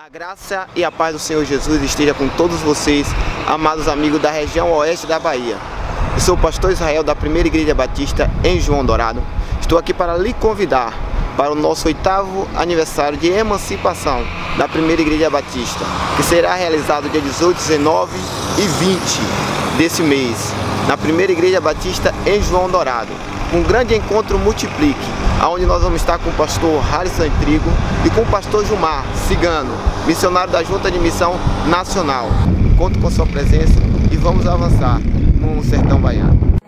A graça e a paz do Senhor Jesus esteja com todos vocês, amados amigos da região oeste da Bahia. Eu sou o pastor Israel da Primeira Igreja Batista em João Dourado. Estou aqui para lhe convidar para o nosso 8º aniversário de emancipação da Primeira Igreja Batista, que será realizado dia 18, 19 e 20 desse mês, na Primeira Igreja Batista em João Dourado. Um grande encontro Multiplique, onde nós vamos estar com o pastor Harrison Trigo e com o pastor Gilmar Cigano, missionário da Junta de Missão Nacional. Conto com sua presença e vamos avançar no sertão baiano.